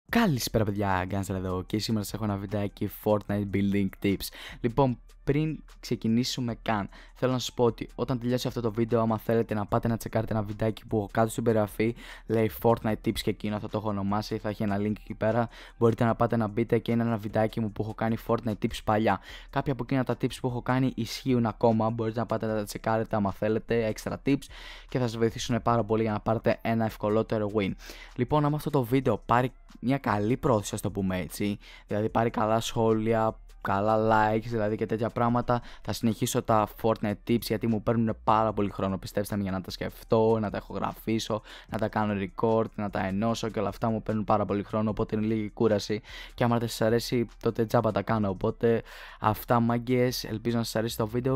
Καλησπέρα παιδιά, Γκάνστερ εδώ και σήμερα σας έχω ένα βιντεάκι Fortnite Building Tips. Λοιπόν, πριν ξεκινήσουμε καν, θέλω να σας πω ότι όταν τελειώσει αυτό το βίντεο, άμα θέλετε να πάτε να τσεκάρετε ένα βιντεάκι που έχω κάτω στην περιγραφή, λέει Fortnite Tips και εκείνο θα το έχω ονομάσει, θα έχει ένα link εκεί πέρα, μπορείτε να πάτε να μπείτε και είναι ένα βιντεάκι μου που έχω κάνει Fortnite Tips παλιά. Κάποια από εκείνα τα tips που έχω κάνει ισχύουν ακόμα, μπορείτε να πάτε να τα τσεκάρετε άμα θέλετε, extra tips και θα σας βοηθήσουν πάρα πολύ για να πάρετε ένα ευκολότερο win. Λοιπόν, άμα αυτό το βίντεο πάρει μια καλή πρόθεση, ας το πούμε έτσι, δηλαδή πάρει καλά σχόλια, καλά likes δηλαδή και τέτοια πράγματα, θα συνεχίσω τα Fortnite tips γιατί μου παίρνουν πάρα πολύ χρόνο, πιστέψτε με, για να τα σκεφτώ, να τα ηχογραφήσω, να τα κάνω record, να τα ενώσω και όλα αυτά μου παίρνουν πάρα πολύ χρόνο, οπότε είναι λίγη κούραση και άμα δεν σας αρέσει τότε τζάμπα τα κάνω, οπότε αυτά μάγκες, ελπίζω να σας αρέσει το βίντεο.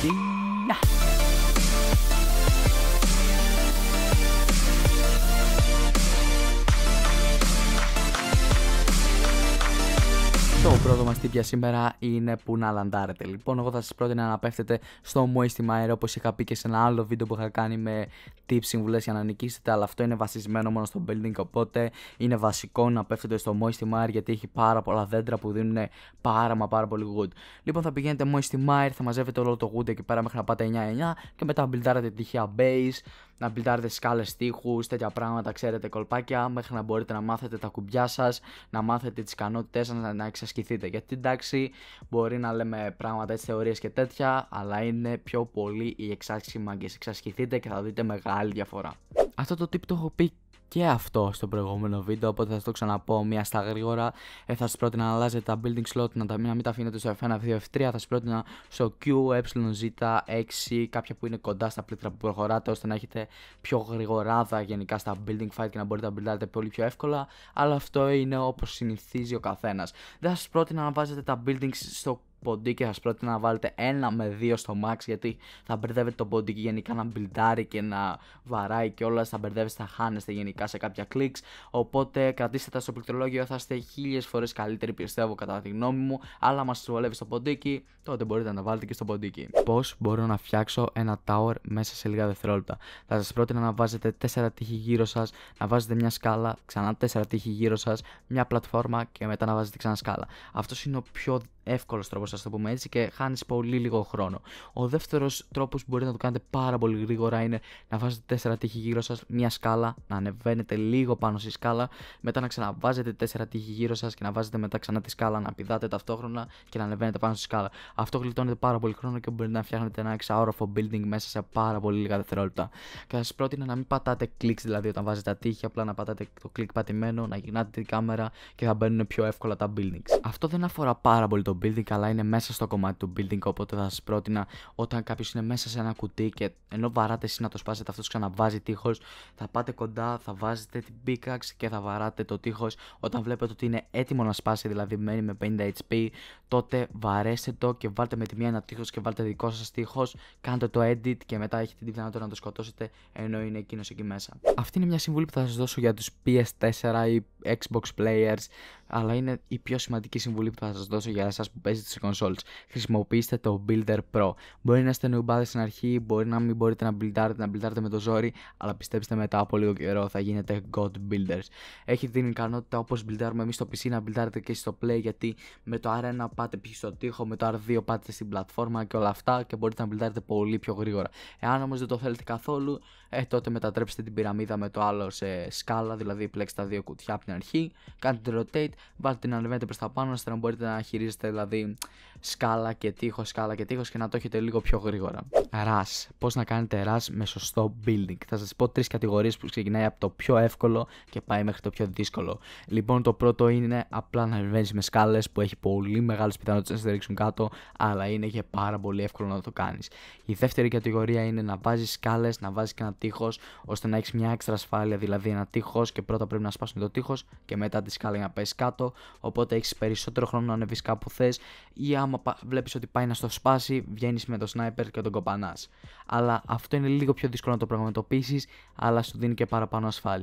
Το πρώτο μας tip για σήμερα είναι που να λαντάρετε. Λοιπόν, εγώ θα σας πρότεινα να πέφτετε στο Moisty Mire, όπως είχα πει και σε ένα άλλο βίντεο που είχα κάνει με tips, συμβουλές για να νικήσετε. Αλλά αυτό είναι βασισμένο μόνο στο building, οπότε είναι βασικό να πέφτετε στο Moisty Mire γιατί έχει πάρα πολλά δέντρα που δίνουν πάρα πολύ wood. Λοιπόν, θα πηγαίνετε Moisty Mire, θα μαζεύετε όλο το wood εκεί πέρα μέχρι να πάτε 9-9 και μετά μπιλντάρετε τυχαία base, να μπιλντάρετε σκάλες, τείχους, τέτοια πράγματα, ξέρετε, κολπάκια, μέχρι να μπορείτε να μάθετε τα κουμπιά σας, να μάθετε τις ικανότητές σας, να εξασκηθείτε. Γιατί εντάξει, μπορεί να λέμε πράγματα έτσι, θεωρίες και τέτοια, αλλά είναι πιο πολύ η εξάσκηση μάγκες. Εξασκηθείτε και θα δείτε μεγάλη διαφορά. Αυτό το tip το έχω πει και αυτό στο προηγούμενο βίντεο, οπότε θα σας το ξαναπώ μία στα γρήγορα. Θα σας πρότεινα να αλλάζετε τα building slot, να μην τα αφήνετε στο F1, F2, F3. Θα σας πρότεινα στο Q, E, Z, 6, κάποια που είναι κοντά στα πλήκτρα που προχωράτε, ώστε να έχετε πιο γρηγοράδα γενικά στα building fight και να μπορείτε να buildάρετε πολύ πιο εύκολα. Αλλά αυτό είναι όπως συνηθίζει ο καθένας. Δεν θα σας πρότεινα να βάζετε τα buildings στο ποντίκι, θα σας πρότεινα να βάλετε 1 με 2 στο max, γιατί θα μπερδεύετε το ποντίκι γενικά να μπιλντάρει και να βαράει και όλα, θα μπερδεύεστε, θα χάνεστε γενικά σε κάποια clicks, οπότε κρατήστε τα στο πληκτρολόγιο, θα είστε 1000 φορές καλύτεροι, πιστεύω, κατά τη γνώμη μου. Αλλά άμα σας βολεύει στο ποντίκι, τότε μπορείτε να τα βάλετε και στο ποντίκι. Πώς μπορώ να φτιάξω ένα tower μέσα σε λίγα δευτερόλεπτα? Θα σας πρότεινα να βάζετε 4 τείχη γύρω σας, να βάζετε μια σκάλα, ξανά 4 τείχη γύρω σας, μια πλατφόρμα και μετά να βάζετε ξανά σκάλα. Αυτός είναι ο πιο εύκολος τρόπος, ας το πούμε έτσι, και χάνεις πολύ λίγο χρόνο. Ο δεύτερος τρόπος που μπορείτε να το κάνετε πάρα πολύ γρήγορα είναι να βάζετε 4 τείχη γύρω σας, μια σκάλα, να ανεβαίνετε λίγο πάνω στη σκάλα, μετά να ξαναβάζετε 4 τείχη γύρω σας και να βάζετε μετά ξανά τη σκάλα, να πηδάτε ταυτόχρονα και να ανεβαίνετε πάνω στη σκάλα. Αυτό γλιτώνετε πάρα πολύ χρόνο και μπορείτε να φτιάχνετε ένα εξαόροφο building μέσα σε πάρα πολύ λίγα δευτερόλεπτα. Και θα σας πρότεινα να μην πατάτε clicks, δηλαδή όταν βάζετε τα τείχη, απλά να πατάτε το click πατημένο, να γυρνάτε την κάμερα και θα μπαίνουν πιο εύκολα τα buildings. Αυτό δεν αφορά πάρα πολύ το building, αλλά είναι μέσα στο κομμάτι του building, οπότε θα σας πρότεινα όταν κάποιος είναι μέσα σε ένα κουτί και ενώ βαράτε εσείς να το σπάσετε, αυτός ξαναβάζει τείχος, θα πάτε κοντά, θα βάζετε την pickaxe και θα βαράτε το τείχος. Όταν βλέπετε ότι είναι έτοιμο να σπάσει, δηλαδή μένει με 50 HP, τότε βαρέστε το και βάλτε με τη μία ένα τείχος και βάλτε δικό σας τείχος, κάντε το edit και μετά έχετε τη δυνατότητα να το σκοτώσετε ενώ είναι εκείνος εκεί μέσα. Αυτή είναι μια συμβουλή που θα σας δώσω για τους PS4 ή Xbox players, αλλά είναι η πιο σημαντική συμβουλή που θα σας δώσω για εσάς που παίζετε σε consoles. Χρησιμοποιήστε το Builder Pro. Μπορεί να είστε νουμπάδες στην αρχή, μπορεί να μην μπορείτε να buildάρετε με το ζόρι, αλλά πιστέψτε, μετά από λίγο καιρό θα γίνετε God Builders. Έχει την ικανότητα, όπως buildάρουμε εμείς στο PC, να buildάρετε και στο Play, γιατί με το R1 πάτε πίσω στο τοίχο, με το R2 πάτε στην πλατφόρμα και όλα αυτά και μπορείτε να buildάρετε πολύ πιο γρήγορα. Εάν όμως δεν το θέλετε καθόλου, τότε μετατρέψτε την πυραμίδα με το άλλο σε σκάλα, δηλαδή πλέξτε τα δύο κουτιά από την αρχή, κάντε rotate, βάλτε την ανεβαίνετε προς τα πάνω, ώστε να μπορείτε να χειρίζετε δηλαδή σκάλα και τείχος και να το έχετε λίγο πιο γρήγορα. Rush. Πώς να κάνετε rush με σωστό building? Θα σας πω 3 κατηγορίες που ξεκινάει από το πιο εύκολο και πάει μέχρι το πιο δύσκολο. Λοιπόν, το πρώτο είναι απλά να ανεβαίνεις με σκάλες, που έχει πολύ μεγάλες πιθανότητες να σε ρίξουν κάτω, αλλά είναι και πάρα πολύ εύκολο να το κάνεις. Η δεύτερη κατηγορία είναι να βάζεις σκάλες, να βάζεις και ένα τείχος, ώστε να έχεις μια έξτρα ασφάλεια, δηλαδή ένα τείχος και πρώτα πρέπει να σπάσουν το τείχος και μετά τη σκάλα για να πέσει κάτω. Οπότε έχεις περισσότερο χρόνο να ανεβείς κάπου θες, ή άμα βλέπεις ότι πάει να στο σπάσει, βγαίνεις με το sniper και τον κοπανάς. Αλλά αυτό είναι λίγο πιο δύσκολο να το πραγματοποιήσεις, αλλά σου δίνει και παραπάνω ασφάλεια.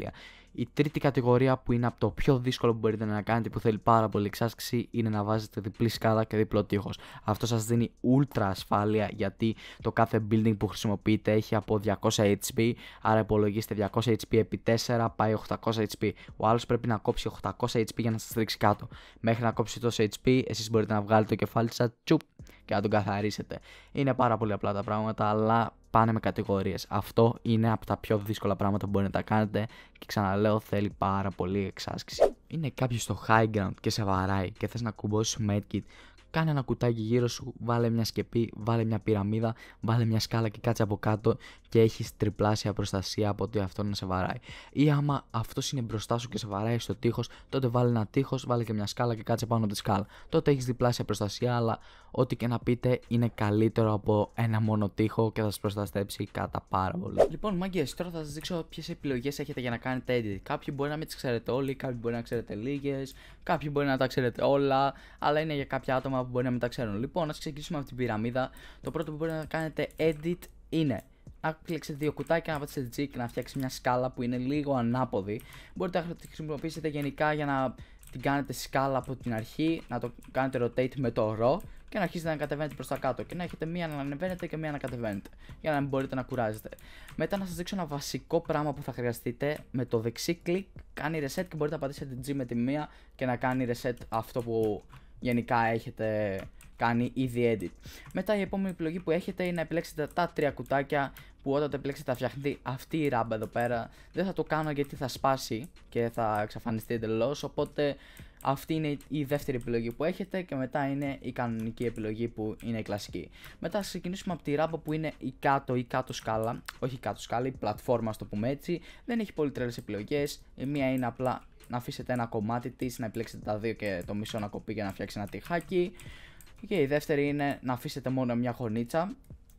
Η τρίτη κατηγορία, που είναι από το πιο δύσκολο που μπορείτε να κάνετε, που θέλει πάρα πολύ εξάσκηση, είναι να βάζετε διπλή σκάλα και διπλό τείχος. Αυτό σας δίνει ultra ασφάλεια, γιατί το κάθε building που χρησιμοποιείτε έχει από 200 HP, άρα υπολογίστε 200 HP επί 4 πάει 800 HP. Ο άλλος πρέπει να κόψει 800 HP για να σας ρίξει κάτω. Μέχρι να κόψει τόσο HP, εσείς μπορείτε να βγάλετε το κεφάλι σας τσουπ και να τον καθαρίσετε. Είναι πάρα πολύ απλά τα πράγματα, αλλά πάνε με κατηγορίες. Αυτό είναι από τα πιο δύσκολα πράγματα που μπορείτε να τα κάνετε και ξαναλέω, θέλει πάρα πολύ εξάσκηση. Είναι κάποιος στο high ground και σε βαράει και θες να κουμπώσεις medkit. Κάνε ένα κουτάκι γύρω σου, βάλε μια σκεπή, βάλε μια πυραμίδα, βάλε μια σκάλα και κάτσε από κάτω και έχεις τριπλάσια προστασία από ότι αυτό να σε βαράει. Ή άμα αυτός είναι μπροστά σου και σε βαράει στο τείχος, τότε βάλε ένα τείχος, βάλε και μια σκάλα και κάτσε πάνω από τη σκάλα. Τότε έχεις διπλάσια προστασία, αλλά ό,τι και να πείτε είναι καλύτερο από ένα μόνο τείχο και θα σας προστατέψει κατά πάρα πολύ. Λοιπόν, μάγκες, τώρα θα σας δείξω ποιες επιλογές έχετε για να κάνετε edit. Κάποιοι μπορεί να μην τις ξέρετε όλοι, κάποιοι μπορεί να ξέρετε λίγες, κάποιοι μπορεί να τα ξέρετε όλα, αλλά είναι για κάποια άτομα που μπορεί να μην τα ξέρουν. Λοιπόν, ας ξεκινήσουμε από την πυραμίδα. Το πρώτο που μπορεί να κάνετε edit είναι να κλείξετε δύο κουτάκια, να πατήσετε G και να φτιάξει μια σκάλα που είναι λίγο ανάποδη. Μπορείτε να τη χρησιμοποιήσετε γενικά για να την κάνετε σκάλα από την αρχή, να το κάνετε rotate με το ρο και να αρχίσετε να κατεβαίνετε προς τα κάτω και να έχετε μία να ανεβαίνετε και μία να κατεβαίνετε, για να μην μπορείτε να κουράζετε. Μετά να σας δείξω ένα βασικό πράγμα που θα χρειαστείτε. Με το δεξί κλικ κάνει reset και μπορείτε να πατήσετε G με τη μία και να κάνει reset αυτό που γενικά έχετε κάνει ήδη edit. Μετά η επόμενη επιλογή που έχετε είναι να επιλέξετε τα τρία κουτάκια, που όταν το επιλέξετε θα φτιαχτεί αυτή η ράμπα εδώ πέρα. Δεν θα το κάνω γιατί θα σπάσει και θα εξαφανιστεί εντελώς, οπότε αυτή είναι η δεύτερη επιλογή που έχετε και μετά είναι η κανονική επιλογή που είναι η κλασική. Μετά θα ξεκινήσουμε από τη ράμπα που είναι η κάτω ή κάτω σκάλα, όχι η κάτω σκάλα, η πλατφόρμα, ας το πούμε έτσι. Δεν έχει πολύ τρελές επιλογές. Η μία είναι απλά να αφήσετε ένα κομμάτι της, να επιλέξετε τα δύο και το μισό να κοπεί για να φτιάξει ένα τυχάκι. Και η δεύτερη είναι να αφήσετε μόνο μια γωνίτσα,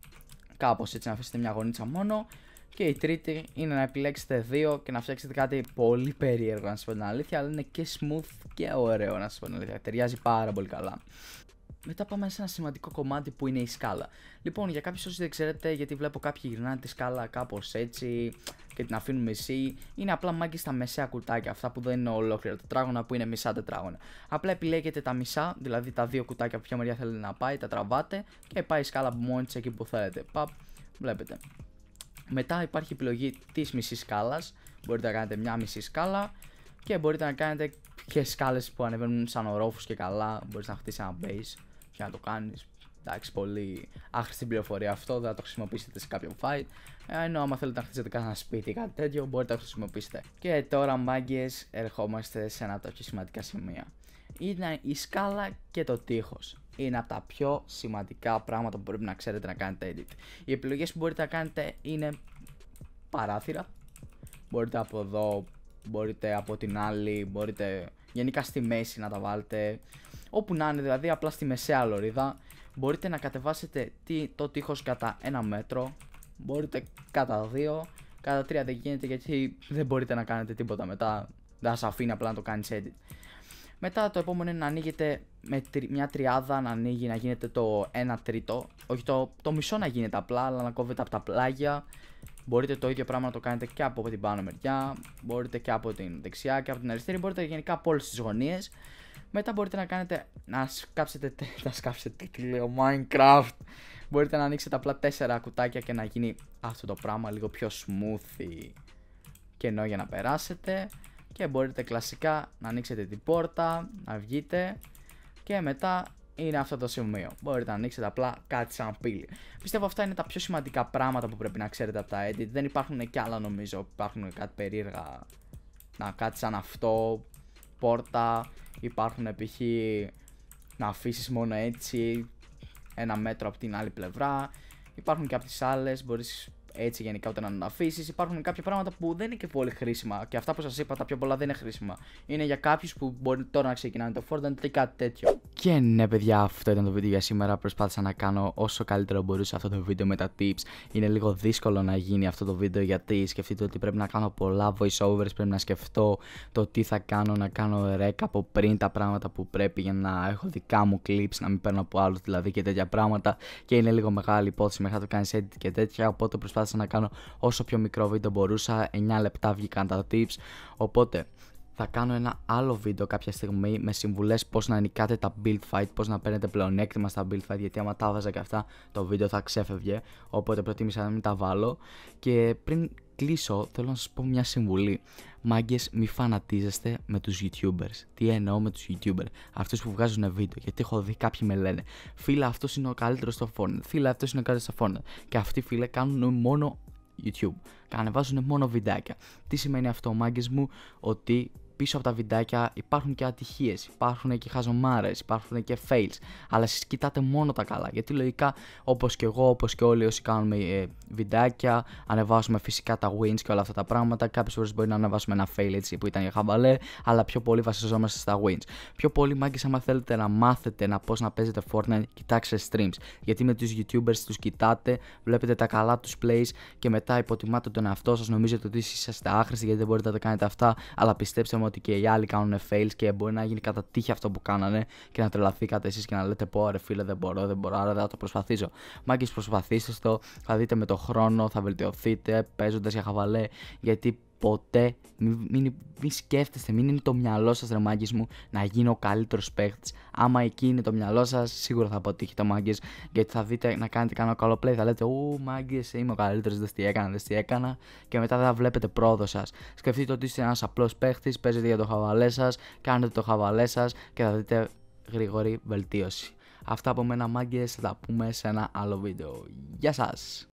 κάπως έτσι, να αφήσετε μια γωνίτσα μόνο. Και η τρίτη είναι να επιλέξετε δύο και να φτιάξετε κάτι πολύ περίεργο, να σας πω την αλήθεια, αλλά είναι και smooth και ωραίο, να σας πω την αλήθεια. Ταιριάζει πάρα πολύ καλά. Μετά πάμε σε ένα σημαντικό κομμάτι που είναι η σκάλα. Λοιπόν, για κάποιους όσοι δεν ξέρετε, γιατί βλέπω κάποιοι γυρνάνε τη σκάλα κάπως έτσι και την αφήνουν μισή, είναι απλά μάγκες στα μεσαία κουτάκια, αυτά που δεν είναι ολόκληρα τετράγωνα, που είναι μισά τετράγωνα. Απλά επιλέγετε τα μισά, δηλαδή τα δύο κουτάκια από ποια μεριά θέλετε να πάει, τα τραβάτε και πάει η σκάλα από μόνη της εκεί που θέλετε. Παπ, βλέπετε. Μετά υπάρχει η επιλογή της μισής σκάλας, μπορείτε να κάνετε μια μισή σκάλα και μπορείτε να κάνετε και σκάλες που ανεβαίνουν σαν ορόφους και καλά, μπορείς να χτίσεις ένα base και να το κάνεις. Εντάξει, πολύ άχρηστη πληροφορία αυτό, δεν θα το χρησιμοποιήσετε σε κάποιο fight. Ενώ άμα θέλετε να χτίσετε κάνα σπίτι ή κάτι τέτοιο, μπορείτε να το χρησιμοποιήσετε. Και τώρα, μάγκες, ερχόμαστε σε ένα από τα πιο σημαντικά σημεία. Είναι η σκάλα και το τείχος. Είναι από τα πιο σημαντικά πράγματα που πρέπει να ξέρετε να κάνετε edit. Οι επιλογές που μπορείτε να κάνετε είναι παράθυρα. Μπορείτε από εδώ, μπορείτε από την άλλη, μπορείτε γενικά στη μέση να τα βάλετε. Όπου να είναι, δηλαδή απλά στη μεσαία λωρίδα. Μπορείτε να κατεβάσετε το τείχος κατά 1 μέτρο. Μπορείτε κατά 2. Κατά 3 δεν γίνεται γιατί δεν μπορείτε να κάνετε τίποτα μετά. Δεν σας αφήνει απλά να το κάνεις edit. Μετά το επόμενο είναι να ανοίγετε με μια τριάδα, να ανοίγει, να γίνεται το 1 τρίτο. Όχι το μισό να γίνεται απλά, αλλά να κόβετε από τα πλάγια. Μπορείτε το ίδιο πράγμα να το κάνετε και από την πάνω μεριά. Μπορείτε και από την δεξιά και από την αριστερή. Μπορείτε γενικά από όλες τις γωνίες. Μετά μπορείτε να κάνετε, να σκάψετε, τι λέω, Minecraft. Μπορείτε να ανοίξετε απλά 4 κουτάκια και να γίνει αυτό το πράγμα λίγο πιο smooth κενό για να περάσετε. Και μπορείτε κλασικά να ανοίξετε την πόρτα, να βγείτε και μετά είναι αυτό το σημείο. Μπορείτε να ανοίξετε απλά κάτι σαν πύλη. Πιστεύω αυτά είναι τα πιο σημαντικά πράγματα που πρέπει να ξέρετε από τα edit. Δεν υπάρχουν και άλλα νομίζω, υπάρχουν κάτι περίεργα, κάτι σαν αυτό, πόρτα, υπάρχουν π.χ. να αφήσεις μόνο έτσι 1 μέτρο από την άλλη πλευρά. Υπάρχουν και από τις άλλες, μπορείς έτσι γενικά ούτε να αφήσεις. Υπάρχουν κάποια πράγματα που δεν είναι και πολύ χρήσιμα και αυτά που σας είπα τα πιο πολλά δεν είναι χρήσιμα. Είναι για κάποιους που μπορεί τώρα να ξεκινάνε το Fortnite ή κάτι τέτοιο. Και ναι, παιδιά, αυτό ήταν το βίντεο για σήμερα. Προσπάθησα να κάνω όσο καλύτερο μπορούσα αυτό το βίντεο με τα tips. Είναι λίγο δύσκολο να γίνει αυτό το βίντεο γιατί σκεφτείτε ότι πρέπει να κάνω πολλά voiceovers, πρέπει να σκεφτώ το τι θα κάνω, να κάνω rec από πριν τα πράγματα που πρέπει για να έχω δικά μου clips, να μην παίρνω από άλλους δηλαδή και τέτοια πράγματα. Και είναι λίγο μεγάλη υπόθεση μέχρι να το κάνεις edit και τέτοια. Οπότε προσπάθησα να κάνω όσο πιο μικρό βίντεο μπορούσα. 9 λεπτά βγήκαν τα tips. Οπότε θα κάνω ένα άλλο βίντεο κάποια στιγμή με συμβουλές πώς να νικάτε τα build fight, πώς να παίρνετε πλεονέκτημα στα build fight, γιατί άμα τα βάζα και αυτά το βίντεο θα ξέφευγε, οπότε προτίμησα να μην τα βάλω. Και πριν κλείσω θέλω να σας πω μια συμβουλή. Μάγκες, μη φανατίζεστε με τους YouTubers. Τι εννοώ με τους YouTubers? Αυτούς που βγάζουν βίντεο. Γιατί έχω δει κάποιοι με λένε φίλε, αυτός είναι ο καλύτερος στο Fortnite, φίλε, αυτός είναι ο καλύτερος στο Fortnite. Και αυτοί, φίλε, κάνουν μόνο YouTube. Ανεβάζουν μόνο βιντεάκια. Τι σημαίνει αυτό, μάγκες μου? Ότι πίσω από τα βιντεάκια υπάρχουν και ατυχίες, υπάρχουν και χαζομάρες, υπάρχουν και fails. Αλλά εσείς κοιτάτε μόνο τα καλά. Γιατί λογικά, όπως και εγώ, όπως και όλοι όσοι κάνουμε βιντεάκια, ανεβάζουμε φυσικά τα wins και όλα αυτά τα πράγματα. Κάποιες φορές μπορεί να ανεβάσουμε ένα fail έτσι που ήταν για χαβαλέ, αλλά πιο πολύ βασιζόμαστε στα wins. Πιο πολύ, μάγκες, άμα θέλετε να μάθετε πώς να παίζετε Fortnite, κοιτάξτε streams. Γιατί με τους YouTubers τους κοιτάτε, βλέπετε τα καλά τους plays και μετά υποτιμάτε τον εαυτό σας, νομίζετε ότι είσαστε άχρηστοι γιατί δεν μπορείτε να τα κάνετε αυτά. Αλλά πιστέψτε μου ότι και οι άλλοι κάνουν fails και μπορεί να γίνει κατά τύχη αυτό που κάνανε και να τρελαθήκατε εσείς και να λέτε πω ρε φίλε, δεν μπορώ, άρα δεν θα το προσπαθήσω. Μάγκες, προσπαθήστε το, θα δείτε με το χρόνο, θα βελτιωθείτε παίζοντας για χαβαλέ. Γιατί ποτέ μην σκέφτεστε, μην είναι το μυαλό σας, ρε μάγκες μου, να γίνει ο καλύτερος παίχτης. Άμα εκεί είναι το μυαλό σας, σίγουρα θα αποτύχετε, μάγκες, γιατί θα δείτε να κάνετε κανένα καλό play, θα λέτε ου μάγκες, είμαι ο καλύτερος, δες τι έκανα, και μετά δεν θα βλέπετε πρόοδο σας. Σκεφτείτε ότι είστε ένας απλός παίχτης, παίζετε για το χαβαλέ σας, κάνετε το χαβαλέ σας και θα δείτε γρήγορη βελτίωση. Αυτά από μένα, μάγκες, θα τα πούμε σε ένα άλλο βίντεο. Γεια σας!